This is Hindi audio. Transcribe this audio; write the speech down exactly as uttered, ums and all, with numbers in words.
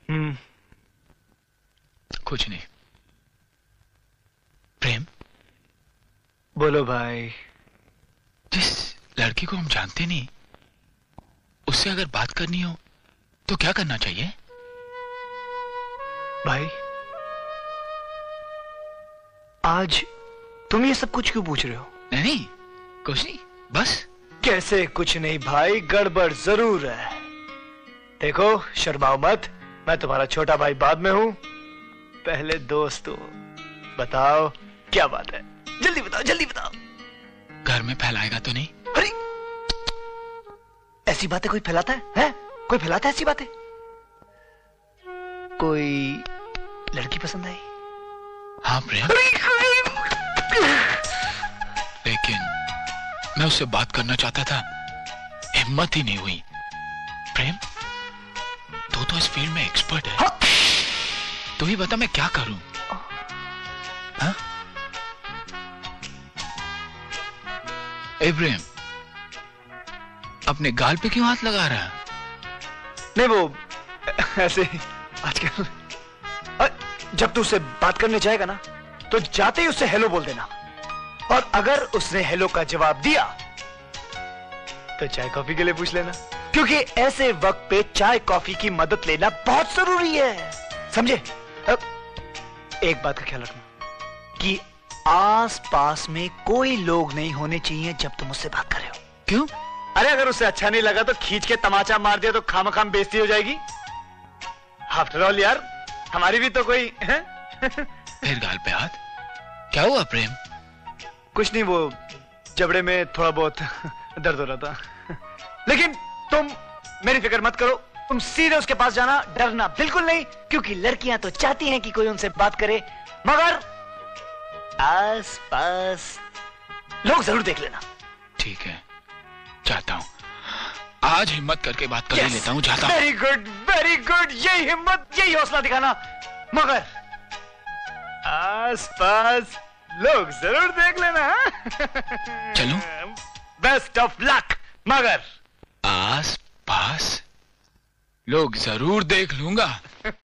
हम्म कुछ नहीं। प्रेम, बोलो भाई। जिस लड़की को हम जानते नहीं, उससे अगर बात करनी हो तो क्या करना चाहिए? भाई आज तुम ये सब कुछ क्यों पूछ रहे हो? नहीं नहीं, कुछ नहीं, बस। कैसे कुछ नहीं भाई, गड़बड़ जरूर है। देखो शर्माओ मत, मैं तुम्हारा छोटा भाई बाद में हूं, पहले दोस्त हो। बताओ क्या बात है, जल्दी बताओ जल्दी बताओ। घर में फैलाएगा तो नहीं? अरे ऐसी बातें कोई फैलाता है, है? कोई फैलाता है ऐसी बातें? कोई लड़की पसंद आई? हाँ प्रेम, लेकिन मैं उससे बात करना चाहता था, हिम्मत ही नहीं हुई। प्रेम, तू तो इस फील्ड में एक्सपर्ट है। हाँ? तू ही बता मैं क्या करूं? हाँ? ए प्रेम, अपने गाल पे क्यों हाथ लगा रहा है? नहीं वो ऐसे आजकल जब तू उससे बात करने जाएगा ना, तो जाते ही उससे हेलो बोल देना, और अगर उसने हेलो का जवाब दिया तो चाय कॉफी के लिए पूछ लेना, क्योंकि ऐसे वक्त पे चाय कॉफी की मदद लेना बहुत जरूरी है, समझे? अब एक बात का ख्याल रखना कि आस पास में कोई लोग नहीं होने चाहिए जब तुम उससे बात कर रहे हो। क्यों? अरे अगर उसे अच्छा नहीं लगा तो खींच के तमाचा मार दिया तो खामखाम बेइज्जती हो जाएगी। आफ्टर ऑल यार, हमारी भी तो कोई है? फिर गाल पे हाथ क्या हुआ प्रेम? कुछ नहीं, वो जबड़े में थोड़ा बहुत दर्द हो रहा था। लेकिन तुम मेरी फिक्र मत करो, तुम सीधे उसके पास जाना, डरना बिल्कुल नहीं, क्योंकि लड़कियां तो चाहती हैं कि कोई उनसे बात करे, मगर आस पास लोग जरूर देख लेना। ठीक है, जाता हूं। आज हिम्मत करके बात कर yes, लेता हूं, जाता हूं। वेरी गुड वेरी गुड, यही हिम्मत यही हौसला दिखाना, मगर आस पास लोग जरूर देख लेना। चलूं? Best of luck. मगर आस पास लोग जरूर देख लूंगा।